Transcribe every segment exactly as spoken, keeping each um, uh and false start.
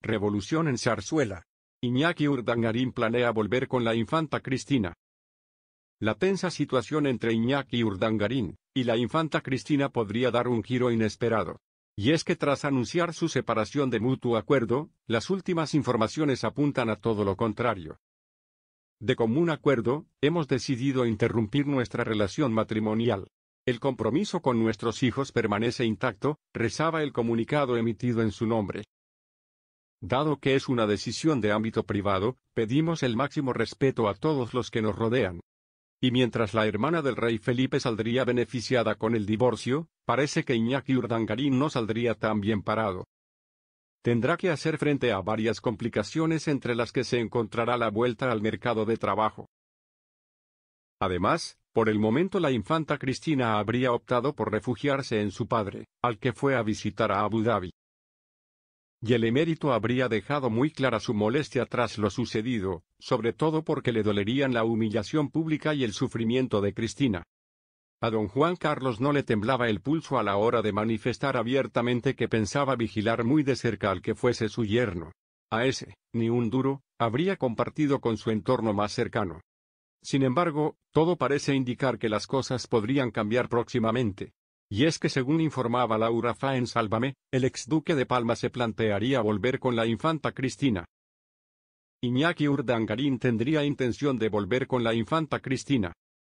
Revolución en Zarzuela. Iñaki Urdangarín planea volver con la infanta Cristina. La tensa situación entre Iñaki Urdangarín y la infanta Cristina podría dar un giro inesperado. Y es que tras anunciar su separación de mutuo acuerdo, las últimas informaciones apuntan a todo lo contrario. De común acuerdo, hemos decidido interrumpir nuestra relación matrimonial. El compromiso con nuestros hijos permanece intacto, rezaba el comunicado emitido en su nombre. Dado que es una decisión de ámbito privado, pedimos el máximo respeto a todos los que nos rodean. Y mientras la hermana del rey Felipe saldría beneficiada con el divorcio, parece que Iñaki Urdangarín no saldría tan bien parado. Tendrá que hacer frente a varias complicaciones entre las que se encontrará la vuelta al mercado de trabajo. Además, por el momento la infanta Cristina habría optado por refugiarse en su padre, al que fue a visitar a Abu Dhabi. Y el emérito habría dejado muy clara su molestia tras lo sucedido, sobre todo porque le dolerían la humillación pública y el sufrimiento de Cristina. A don Juan Carlos no le temblaba el pulso a la hora de manifestar abiertamente que pensaba vigilar muy de cerca al que fuese su yerno. A ese, ni un duro, habría compartido con su entorno más cercano. Sin embargo, todo parece indicar que las cosas podrían cambiar próximamente. Y es que según informaba Laura Fa en Sálvame, el exduque de Palma se plantearía volver con la infanta Cristina. Iñaki Urdangarín tendría intención de volver con la infanta Cristina.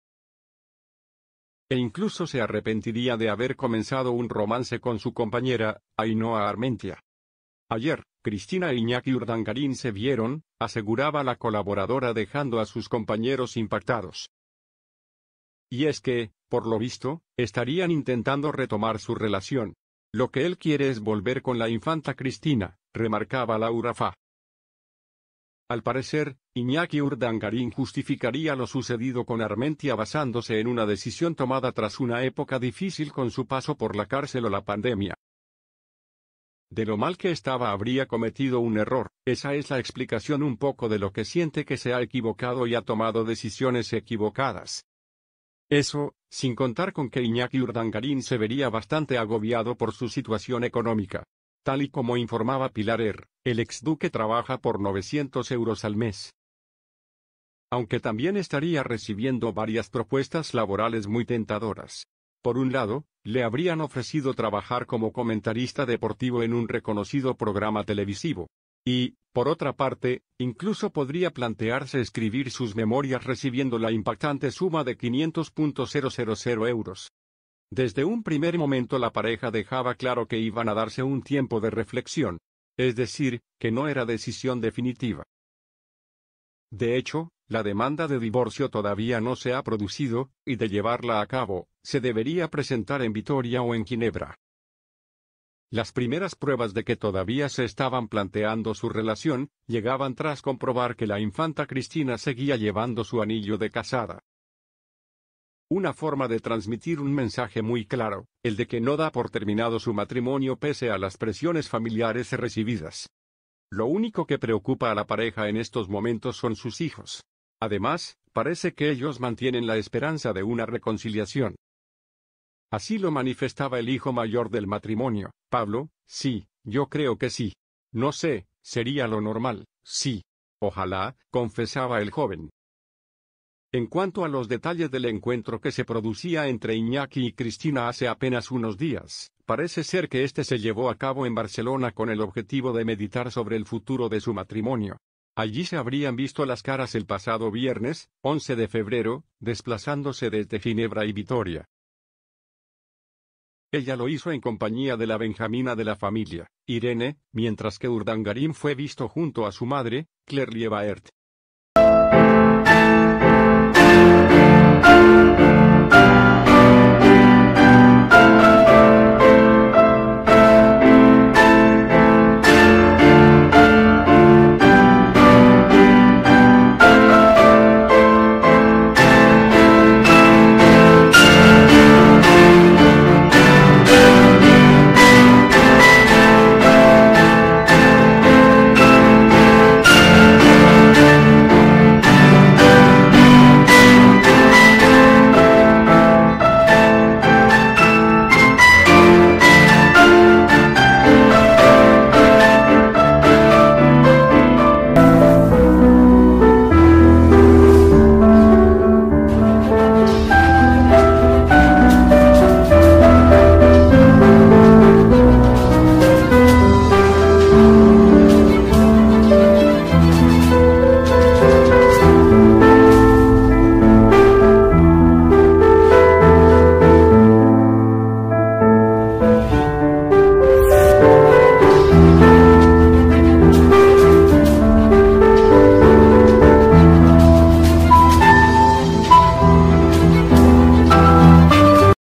E incluso se arrepentiría de haber comenzado un romance con su compañera, Ainhoa Armentia. Ayer, Cristina e Iñaki Urdangarín se vieron, aseguraba la colaboradora dejando a sus compañeros impactados. Y es que, por lo visto, estarían intentando retomar su relación. Lo que él quiere es volver con la infanta Cristina, remarcaba Laura Fa. Al parecer, Iñaki Urdangarín justificaría lo sucedido con Armentia basándose en una decisión tomada tras una época difícil con su paso por la cárcel o la pandemia. De lo mal que estaba habría cometido un error, esa es la explicación un poco de lo que siente que se ha equivocado y ha tomado decisiones equivocadas. Eso, sin contar con que Iñaki Urdangarín se vería bastante agobiado por su situación económica. Tal y como informaba Pilar Er, el exduque trabaja por novecientos euros al mes. Aunque también estaría recibiendo varias propuestas laborales muy tentadoras. Por un lado, le habrían ofrecido trabajar como comentarista deportivo en un reconocido programa televisivo. Y, por otra parte, incluso podría plantearse escribir sus memorias recibiendo la impactante suma de quinientos mil euros. Desde un primer momento la pareja dejaba claro que iban a darse un tiempo de reflexión. Es decir, que no era decisión definitiva. De hecho, la demanda de divorcio todavía no se ha producido, y de llevarla a cabo, se debería presentar en Vitoria o en Ginebra. Las primeras pruebas de que todavía se estaban planteando su relación, llegaban tras comprobar que la infanta Cristina seguía llevando su anillo de casada. Una forma de transmitir un mensaje muy claro, el de que no da por terminado su matrimonio pese a las presiones familiares recibidas. Lo único que preocupa a la pareja en estos momentos son sus hijos. Además, parece que ellos mantienen la esperanza de una reconciliación. Así lo manifestaba el hijo mayor del matrimonio, Pablo: sí, yo creo que sí. No sé, sería lo normal, sí. Ojalá, confesaba el joven. En cuanto a los detalles del encuentro que se producía entre Iñaki y Cristina hace apenas unos días, parece ser que este se llevó a cabo en Barcelona con el objetivo de meditar sobre el futuro de su matrimonio. Allí se habrían visto las caras el pasado viernes, once de febrero, desplazándose desde Ginebra y Vitoria. Ella lo hizo en compañía de la benjamina de la familia, Irene, mientras que Urdangarín fue visto junto a su madre, Claire Liebaert.